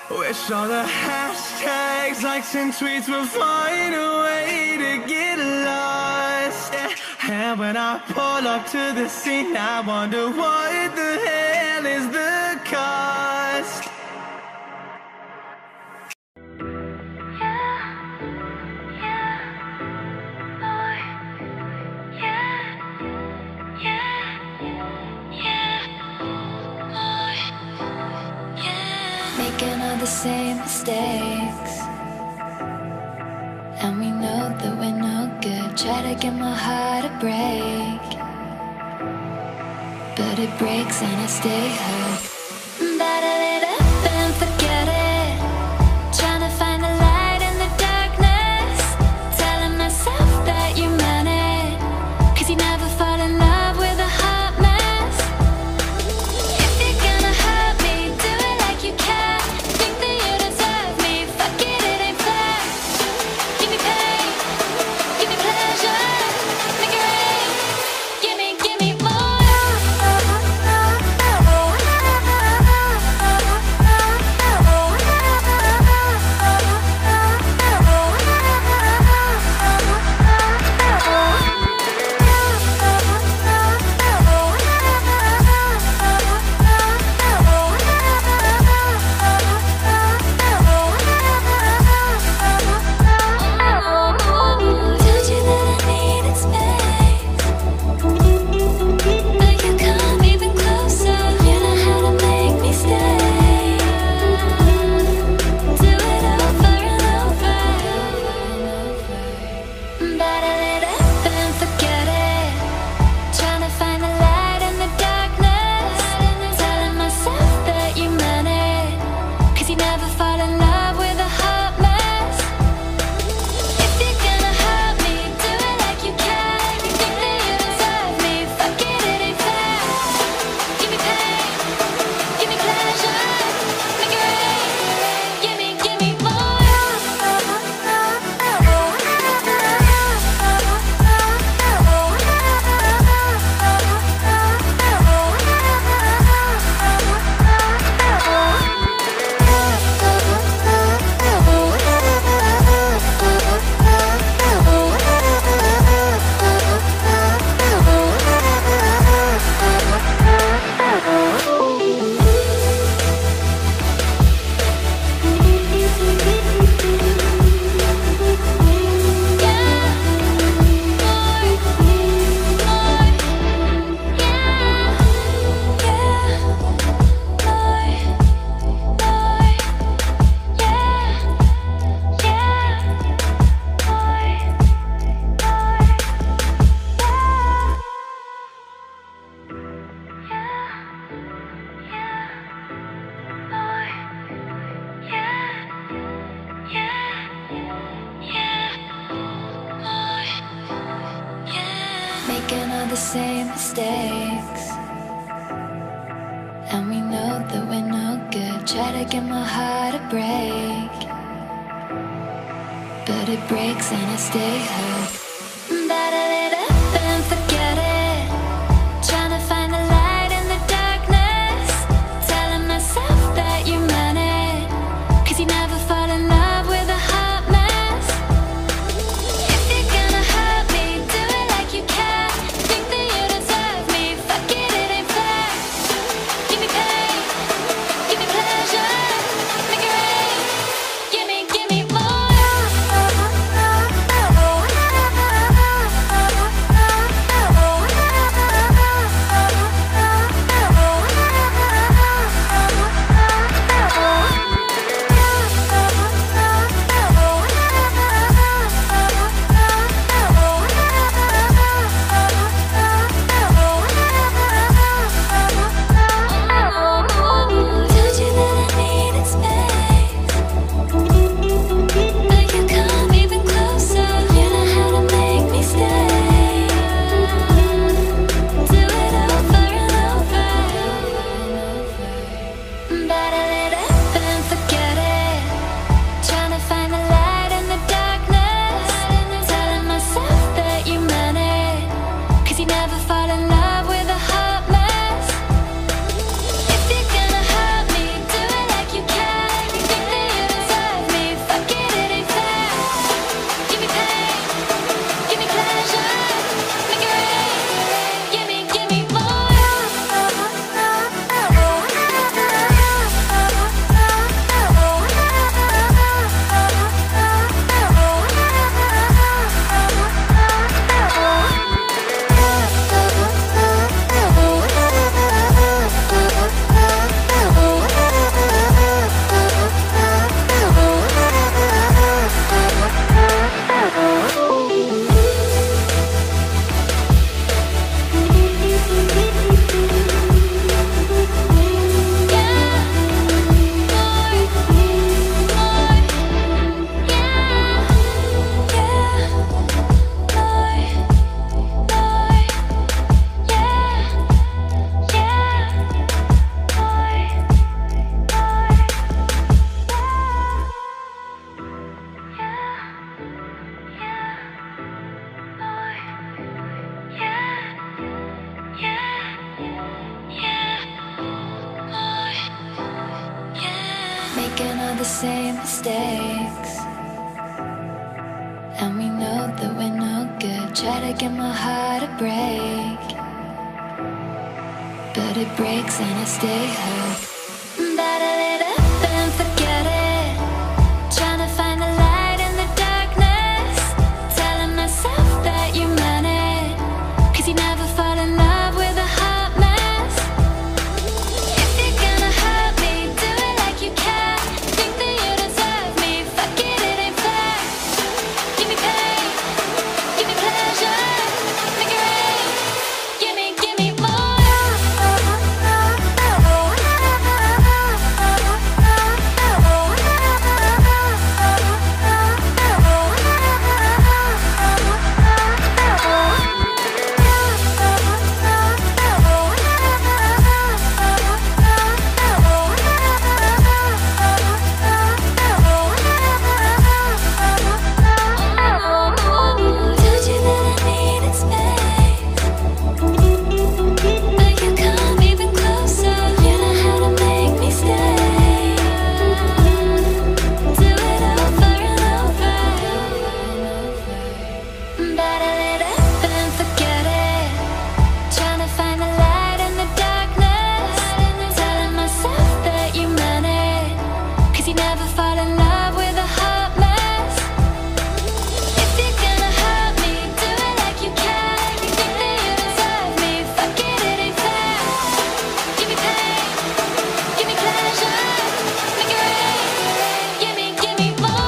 Wish all the hashtags, likes and tweets will find a way to get lost. Yeah. And when I pull up to the scene, I wonder what the hell is the cost. Making all the same mistakes, and we know that we're no good. Try to get my heart to break, but it breaks and I stay hooked. Bottle it up and forget it, trying to find the light in the darkness, telling myself that you meant it, 'cause you never fall in love with a hot mess. If you're gonna hurt me, do it like you can. Think that you deserve me, fuck it, it ain't fair. Give me pain, give me pleasure, make it rain. Give me more. Told you that I needed space, but you come even closer. You know how to make me stay. Do it over and over. Bottle it up and forget it, trying to find the light in the darkness, telling myself that you meant it, 'cause you never fall in love with a hot mess. If you're gonna hurt me, do it like you can. Think that you deserve me, fuck it, it ain't fair. Give me pain, give me pleasure, make it rain. Give me more. Making all the same mistakes, and we know that we're no good. Try to get my heart to break, but it breaks and I stay hooked. Bottle it up and forget it, trying to find the light in the darkness, telling myself that you meant it, 'cause you never fall in love with a hot mess. If you're gonna hurt me, do it like you can. Think that you deserve me, fuck it, it ain't fair. Give me pain, give me pleasure, make it rain. Give me more. making all the same mistakes, and we know that we're no good. Try to get my heart to break, but it breaks and I stay hurt. Bottle it up and forget it, trying to find the light in the darkness, telling myself that you meant it, 'cause you never fall in love with a hot mess. If you're gonna hurt me, do it like you can. Think that you deserve me, fuck it, it ain't fair. Give me pain, give me pleasure, make it rain. Give me more. Told you that I needed space, but you come even closer. You know how to make me stay. Do it over and over. Bottle it up and forget it, trying to find the light in the darkness, telling myself that you meant it, 'cause you never fall in love with a hot mess. If you're gonna hurt me, do it like you can. Think that you deserve me, fuck it, it ain't fair. Give me pain, give me pleasure, make it rain. Give me more.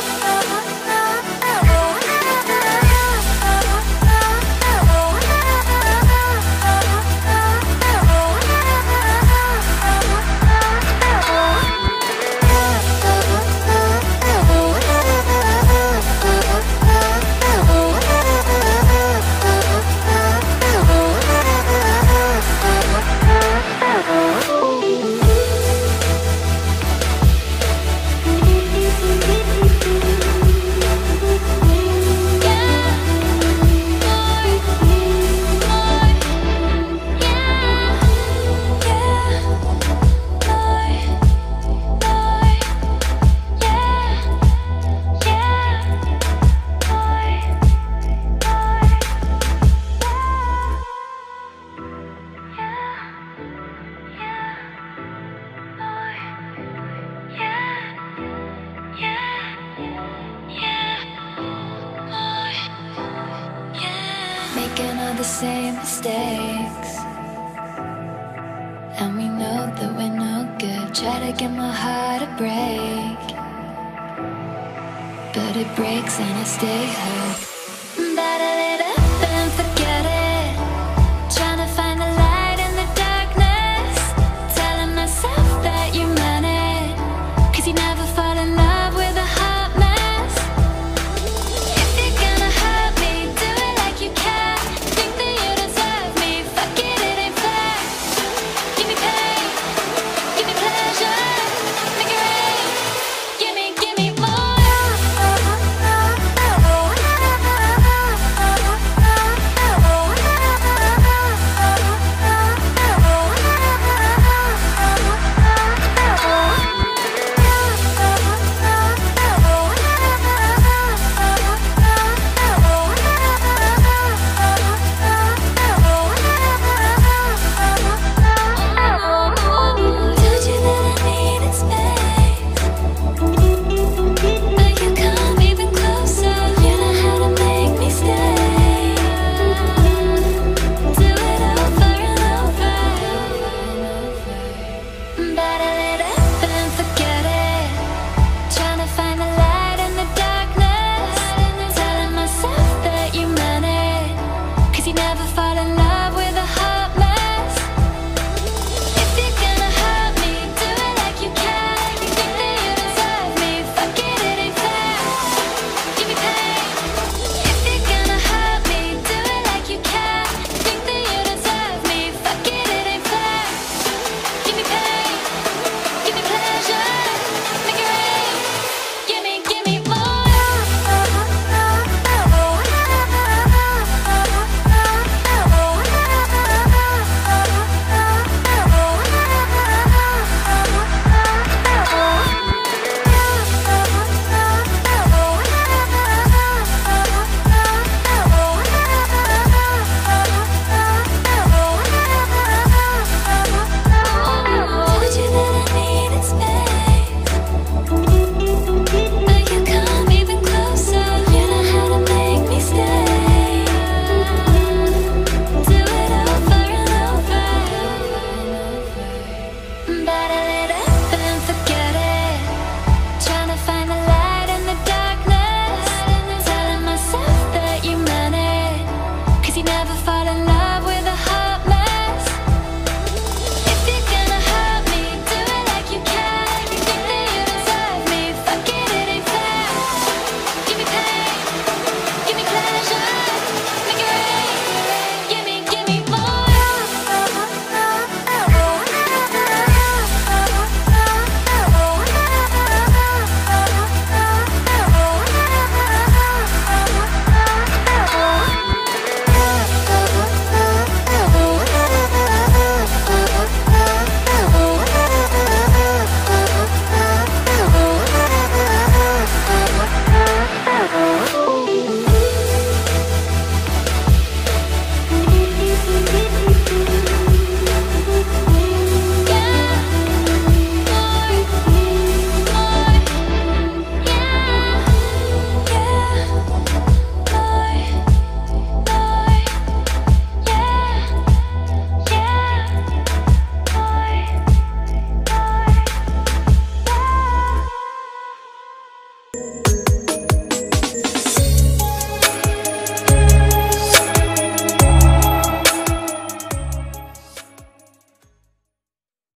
Making all the same mistakes, and we know that we're no good. Try to get my heart to break, but it breaks and I stay hurt.